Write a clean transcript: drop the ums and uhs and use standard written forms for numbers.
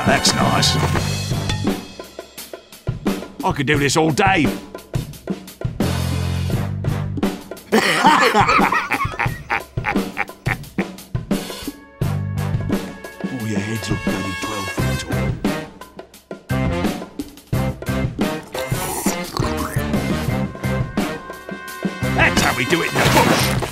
That's nice. I could do this all day. Oh, your heads look bloody 12 feet tall. That's how we do it in the bush.